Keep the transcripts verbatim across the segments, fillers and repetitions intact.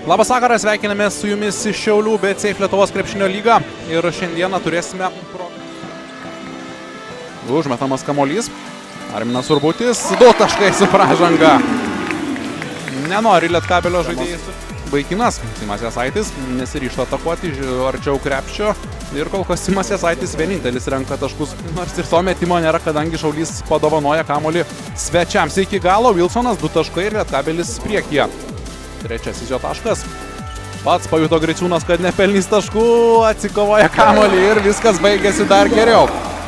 Labas vakaras, sveikiname su jumis iš Šiaulių B C F Lietuvos krepšinio lyga ir šiandieną turėsime pro... Užmetamas kamuolys. Arminas Urbutis, du taškai su pražanga. Nenori Lietkabelio žaidėjas. Vaikinas, Simas Jasaitis, nesiryžta atakuoti arčiau krepšio ir kol kas Simas Jasaitis vienintelis renka taškus. Nors ir to metimo nėra, kadangi Šaulys padovanoja kamuolį svečiams iki galo. Wilsonas du taškai ir Lietkabelis priekyje. Trečiasis jo taškas. Pats pajuto Griciūnas, kad nepelnys taškų, atsikovoja kamuolį ir viskas baigėsi dar geriau.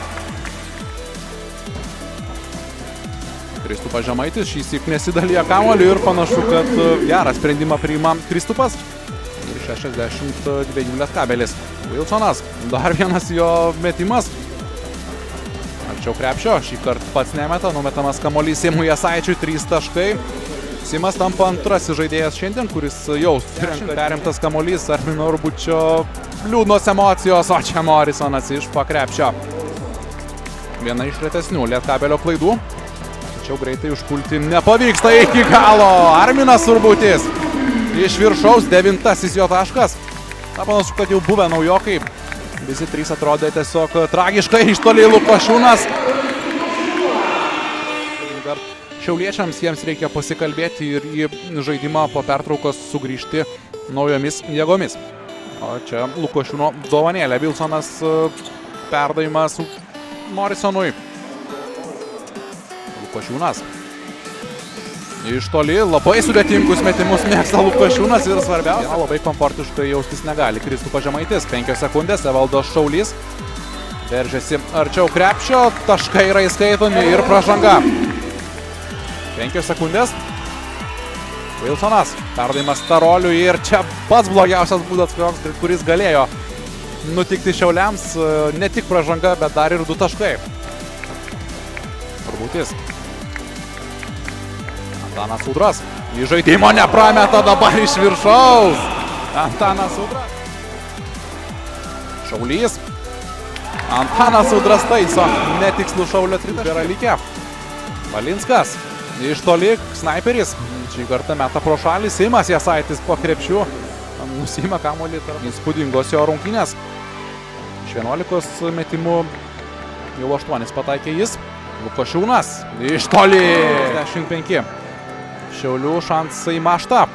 Kristupas Žemaitis šįsyk nesidalija kamuolį ir panašu, kad gerą sprendimą priima Kristupas. Ir šešiasdešimt dviejų Lietkabelis. Wilsonas, dar vienas jo metimas. Arčiau krepšio, šį kartą pats nemeta, numetamas kamuolys Simui Jasaičiui, trys taškai. Simas tampa antrasis žaidėjas šiandien, kuris jau perimtas kamuolys Armino Urbučio liūdnos emocijos, o čia Morisonas iš pakrepšio. Viena iš retesnių Lietkabelio klaidų. Tačiau greitai užpulti nepavyksta iki galo. Arminas Urbutis iš viršaus, devintasis jo taškas. Na, panašu, kad jau buvę naujokai. Visi trys atrodė tiesiog tragiškai, iš toli Lukošiūnas. Šiauliečiams jiems reikia pasikalbėti ir į žaidimą po pertraukos sugrįžti naujomis jėgomis. O čia Lukošiūno dovanėlė. Wilsonas perdavimas Morisonui. Lukošiūnas. Iš toli labai sudėtingus metimus mėgsta Lukošiūnas ir svarbiausia, labai komfortiškai jaustis negali. Kristupas Žemaitis, penkios sekundės, Evaldas Šaulys. Veržiasi arčiau krepšio, taškai yra įskaitomi ir pražanga. penkios sekundės. Wilsonas, perdavimas Staroliui ir čia pats blogiausias būdas, kuris galėjo nutikti Šiauliams. Ne tik pražanga, bet dar ir du taškai. Urbutis. Antanas Udras. Į žaidimo neprameta dabar iš viršaus. Antanas Udras. Šaulys. Antanas Udras taiso. Netikslų Šaulio tritaškį yra likę. Valinskas. Iš toli snaiperis. Šį kartą meta pro šalį. Simas Jasaitis po krepšių. Nusima kamuolį tarp įspūdingos jo rungtynės. Iš vienuolikos metimų jau aštuonis pataikė jis. Lukošiūnas. Iš toli. dešimt penki. Šiaulių šansai maštą.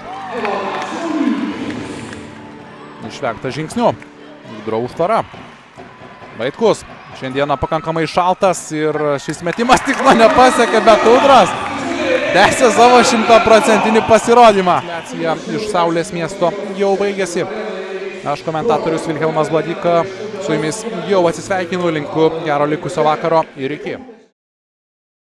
Išvengta žingsnių. Gudro užtvara. Vaitkus. Šiandieną pakankamai šaltas ir šis metimas tikslo nepasiekė, bet Udras tęsė savo šimtaprocentinį pasirodymą. Iš Saulės miesto jau baigėsi. Aš komentatorius Vilhelmas Bladyka su jumis jau atsisveikinu, linku gero likusio vakaro ir iki.